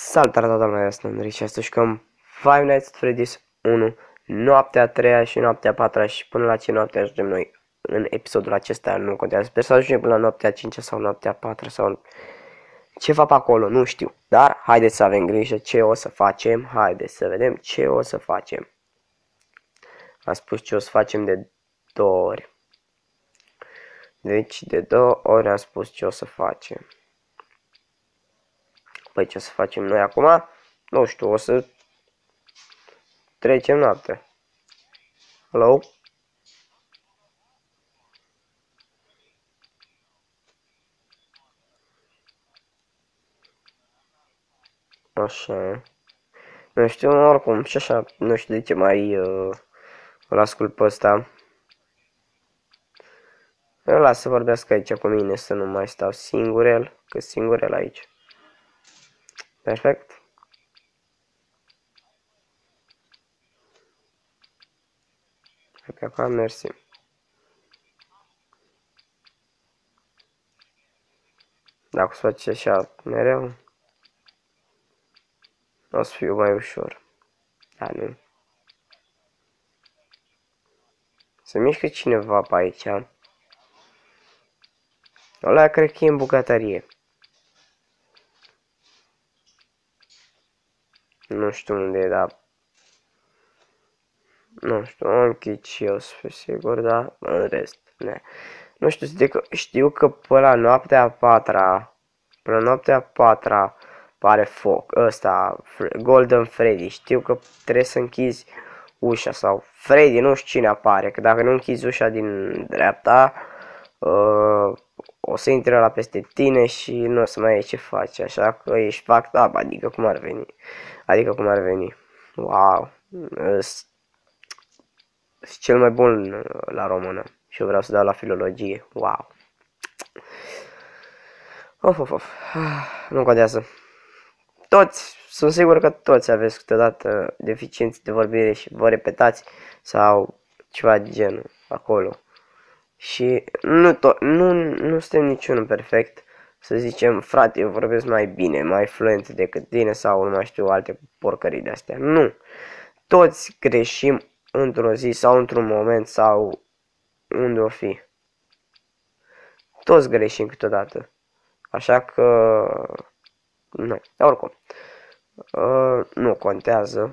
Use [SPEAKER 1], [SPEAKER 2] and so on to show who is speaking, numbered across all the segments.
[SPEAKER 1] Salutare toată lumea, eu sunt Andrei și astăzi jucăm Five Nights at Freddy's 1, noaptea a 3-a și noaptea a 4-a și până la ce noapte ajungem noi în episodul acesta, nu contează, sper să ajungem până la noaptea a 5-a sau noaptea a 4-a sau ceva pe acolo, nu știu, dar haideți să avem grijă ce o să facem, haideți să vedem ce o să facem. Am spus ce o să facem de 2 ori, deci de 2 ori am spus ce o să facem. Păi ce o să facem noi acum? Nu știu, o să trecem noaptea. Hello? Așa. Nu știu, oricum, și așa, nu știu de ce mai îl ascult pe ăsta. Îl las să vorbească aici cu mine, să nu mai stau singurel, că singurel aici. Perfect. Hai pe acolo, mersi. Dacă o să faci așa mereu, o să fiu mai ușor. Dar nu. Se mișcă cineva pe aici. Ăla cred că e în bucătărie. Nu știu unde e, dar... Nu știu, am închid și eu să fiu sigur, dar în rest, ne. Nu știu că până la noaptea a 4-a, până la noaptea a 4-a pare foc, ăsta, Golden Freddy, știu că trebuie să închizi ușa sau Freddy, nu știu cine apare, că dacă nu închizi ușa din dreapta, o să intre la peste tine și nu o să mai ai ce faci, așa că ești fucked up, adică cum ar veni, wow, sunt cel mai bun la română și eu vreau să dau la filologie, wow. Of. Nu contează. Toți, sunt sigur că toți aveți câteodată deficiențe de vorbire și vă repetați sau ceva de genul acolo. Și nu suntem niciunul perfect. Să zicem, frate, eu vorbesc mai bine, mai fluent decât tine sau nu mai știu alte porcării de astea. Nu. Toți greșim într-o zi sau într-un moment sau unde o fi. Toți greșim câteodată. Așa că... Nu, oricum. Nu contează.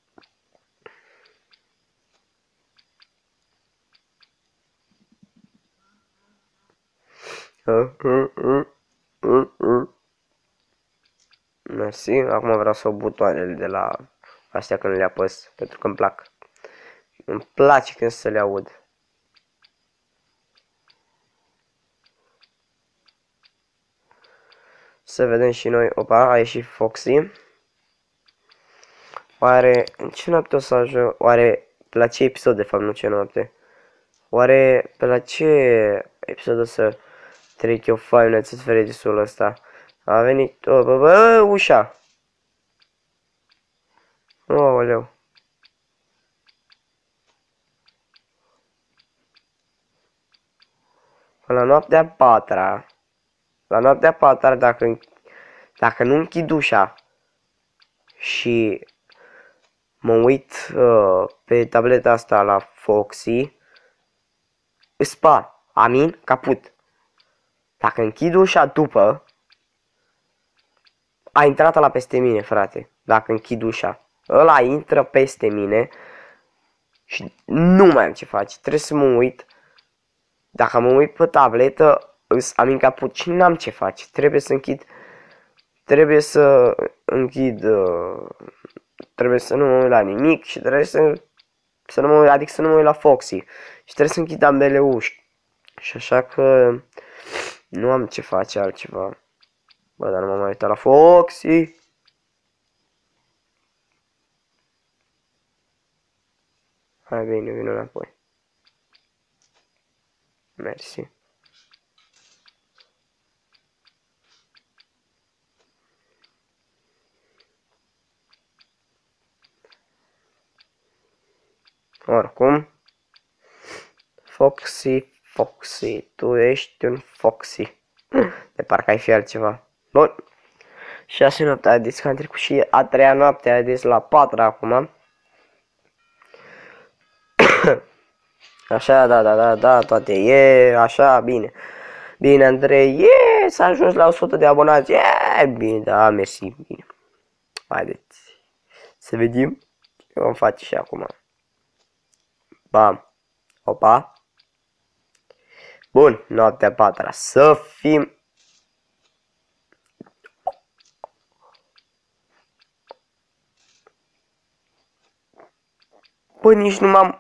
[SPEAKER 1] Mersi, acum vreau să o butoanele de la astea când le apăs, pentru că îmi plac. Îmi place când să le aud. Să vedem și noi. Opa, a ieșit Foxy. Oare în ce noapte o să ajung? Oare pe la ce episod de fapt, nu ce noapte? Oare pe la ce episod o să trec eu Five Nights at Freddy's-ul ăsta? A venit... ușa! Aoleu. La noaptea a 4-a. La noaptea a 4-a, dacă nu închid ușa și mă uit pe tableta asta la Foxy, îi spar. Amin? Caput. Dacă închid ușa după, a intrat ăla peste mine, frate. Dacă închid ușa, ăla intră peste mine și nu mai am ce face. Trebuie să mă uit. Dacă mă uit pe tabletă, am în caput și n-am ce face. Trebuie să închid. Trebuie să nu mă uit la nimic și trebuie să nu mă uit, adică să nu mă uit la Foxy. Și trebuie să închid ambele uși. Și așa că nu am ce face altceva. Bă, dar nu m-am mai uitat la Foxy. Hai, bine, vin înapoi. Mersi. Oricum, Foxy, tu ești un Foxy. De parcă ai fi altceva. Bun. 6 noaptea de că am trecut și a 3-a noapte, deci la 4 acum. Așa, da, toate, așa, bine. Bine, Andrei, s-a ajuns la 100 de abonați, bine, da, mersi, bine. Haideți, să vedem ce vom face și acum. Bam, opa. Bun, noaptea 4-a, să fim... Bă, nici nu m-am...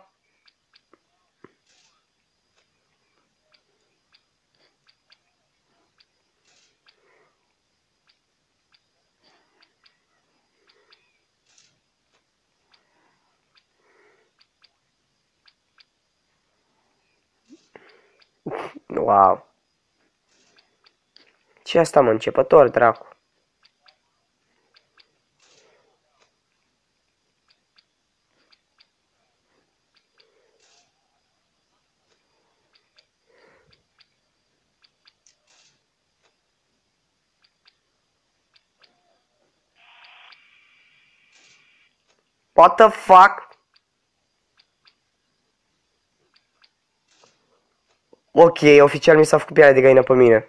[SPEAKER 1] Wow. Ce asta, mă, începător, dracu? What the fuck? Ok, oficial mi s-a făcut pielea de găină pe mine.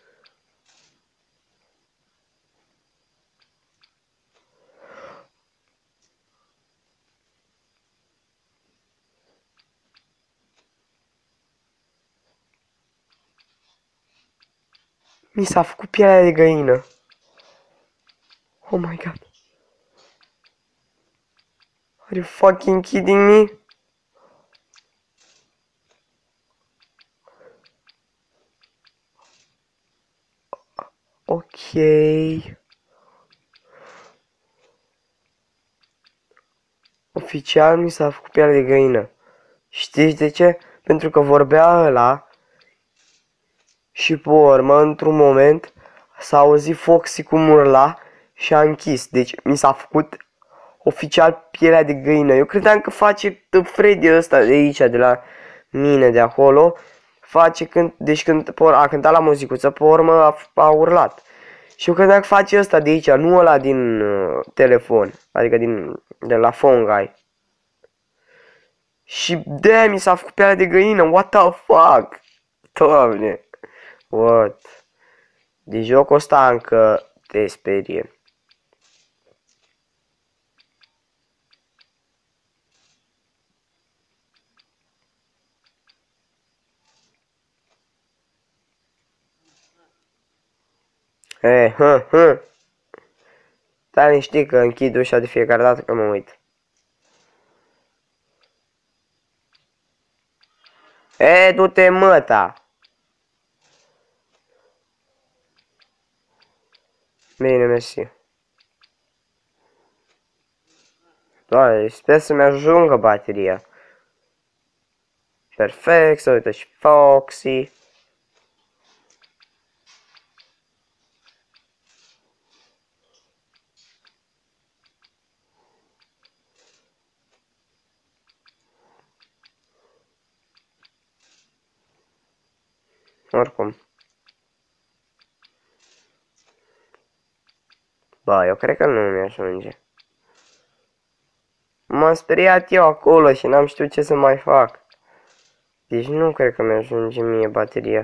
[SPEAKER 1] Mi s-a făcut pielea de găină. Oh my god. Are you fucking kidding me? Ok. Oficial mi s-a făcut pielea de găină. Știți de ce? Pentru că vorbea ăla și pe urmă, într-un moment, s-a auzit Foxy cum urla și a închis. Deci mi s-a făcut oficial pielea de găină. Eu credeam că face Freddy ăsta de aici, de la mine, de acolo. Face când, deci când a cântat la muzicuță, pe urmă a urlat. Și eu credeam că face ăsta de aici, nu ăla din telefon. Adică de la phone guy. Și de mi s-a făcut pielea de găină, what the fuck? Doamne, what? De jocul ăsta încă te sperie. Dar știi că închid ușa de fiecare dată că mă uit. Du-te, măta! Bine, mersi. Doamne, sper să-mi ajungă bateria. Perfect, să uită și Foxy. Oricum. Ba, eu cred că nu mi-ajunge. M-am speriat eu acolo și n-am știut ce să mai fac. Deci nu cred că mi-ajunge mie bateria.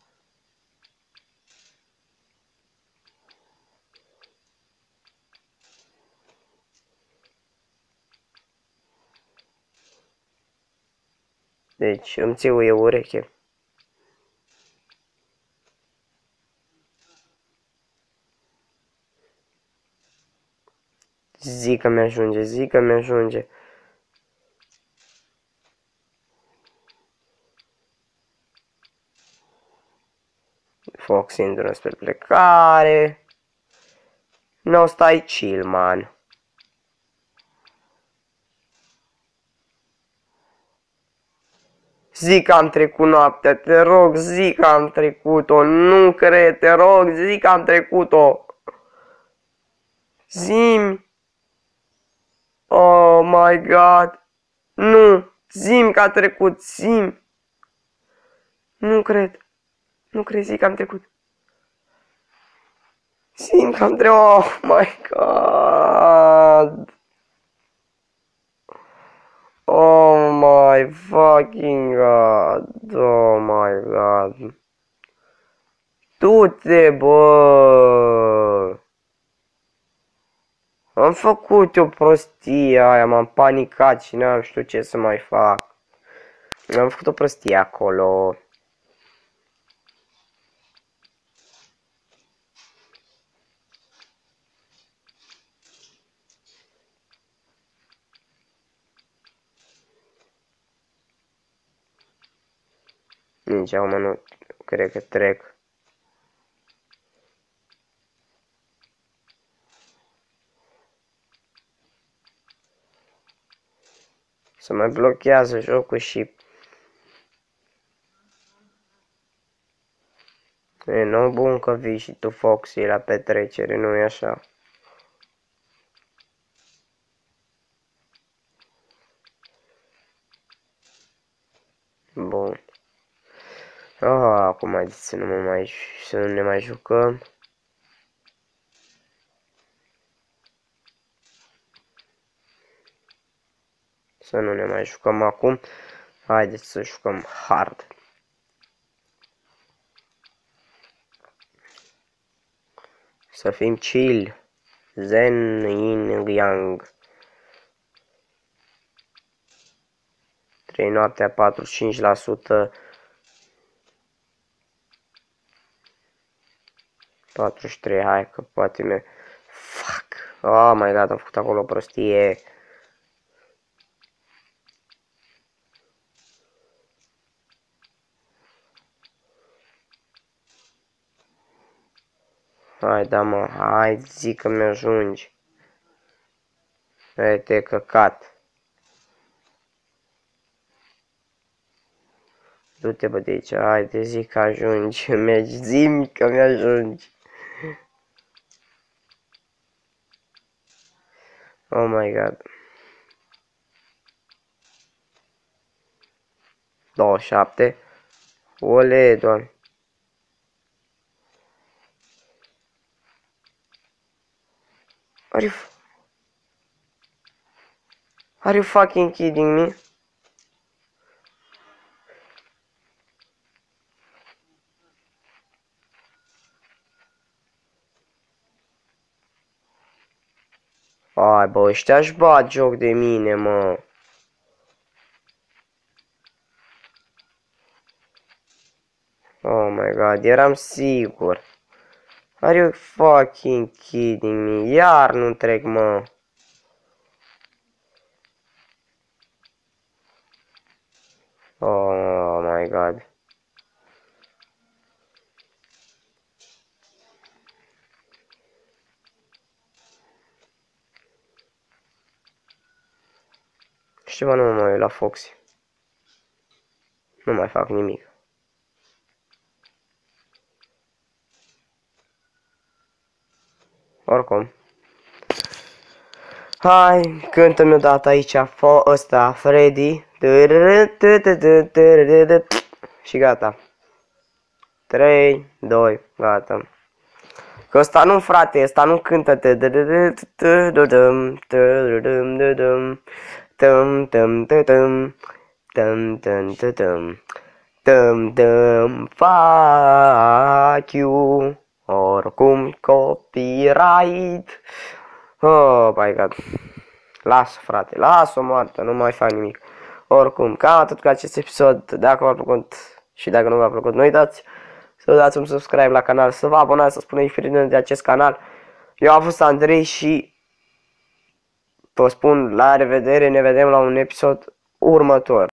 [SPEAKER 1] Deci îmi țiuie ureche. Zic că mi-ajunge, zic că mi-ajunge. Fox intră spre plecare. Nu stai chill, man. Zic că am trecut noaptea, te rog, zic că am trecut-o, nu cred, te rog, zic că am trecut-o. Zim. Oh my god. Nu, zim că a trecut, zim. Nu cred, zic că am trecut. Simt că am trecut. Oh my god. Oh my fucking god. Oh my god. Du-te, bă. Am făcut o prostie aia, m-am panicat și n-am știut ce să mai fac. Am făcut o prostie acolo. Nici acum nu cred că trec. Se mai blochează jocul și... E nou bun că vii și tu, Foxy, la petrecere, nu-i așa? Bun. Acum haideți să nu ne mai jucăm. Să nu ne mai jucăm acum. Haideți să jucăm hard. Să fim chill. Zen yin yang. 3 noaptea 45%. 43, hai că poate mi fuck. Oh my god, am făcut acolo o prostie. Hai, da mă, hai, zic că mi-ajungi. Te căcat. Du-te bă de aici, haide, zic că ajungi, zi-mi că mi-ajungi. Oh my god. 27. Ole, doamne. Are you fucking kidding me? Ai, bă, ăștia-și bat joc de mine, mă. Oh my god, eram sigur. Are you fucking kidding me? Iar nu trec, mă. Oh my god. Și ceva nu mă mai uit la Foxy. Nu mai fac nimic. Oricum. Hai, cântă-mi odată aici, ăsta, Freddy. Și gata. 3, 2, gata. Că ăsta nu, frate, ăsta nu cântă. Fuck you. Oricum copyright. Oh my god. Lasă, frate, lasă-o moartă, nu mai fac nimic. Oricum, cam atât cu acest episod. Dacă v-a plăcut și dacă nu v-a plăcut, nu uitați să dați un subscribe la canal, să vă abonați, să spuneți prietenilor de acest canal. Eu am fost Andrei și vă spun la revedere, ne vedem la un episod următor.